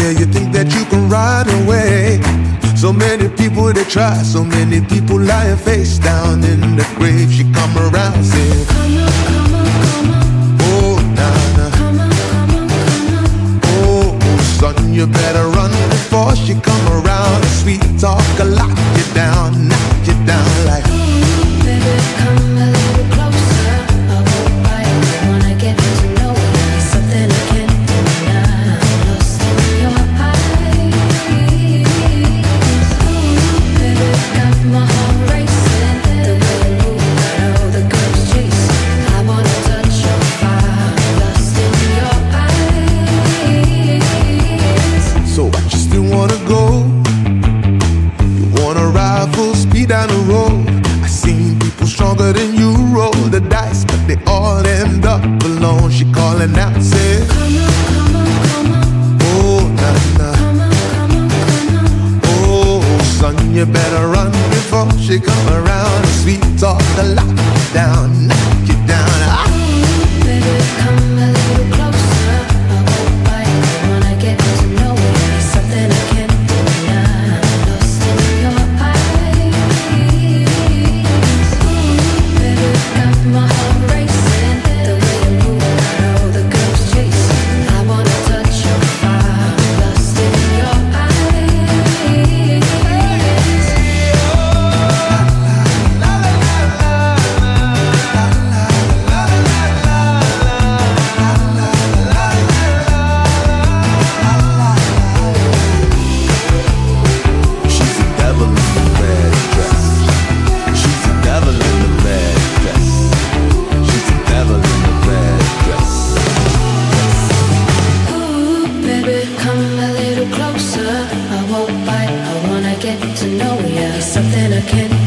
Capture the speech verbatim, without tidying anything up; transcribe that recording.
Yeah, you think that you can run away. So many people they try, so many people lying face down in the grave. She come around saying, come on, come on, come on. Oh, nah, nah. Come on, come on, come on. Oh, oh, son, you better run before she come around. The sweet talk will lock you down, knock you down like, ooh, baby, come a little closer. I won't bite, I wanna get to know you. It's something I can't deny. Lost in your eyes. Got my heart racing, the way you move, got all the girls chasing. I wanna touch your fire, lost in your eyes. so what you still wanna go? You wanna ride full speed down the road? I seen people stronger than you roll the dice, but they all end up alone. She calling out, say, Come on, come on, come on. oh, nah, nah. Come on, come on, come on. Oh, son, you better run before she come around. The sweet talk to lock you down, knock you down. Ah. Ooh, baby, come a little closer. I won't bite, I wanna get to know you. It's something I can't deny. Lost in your eyes. Ooh, baby, got my heart racing. The way you move, got all the girls chasing. I wanna touch your fire. Lost in your eyes. She's the devil in the red dress. She's the devil in the red dress. She's the devil in the red dress. Ooh, baby, come a little closer. I won't bite, I wanna get to know ya. It's something I can't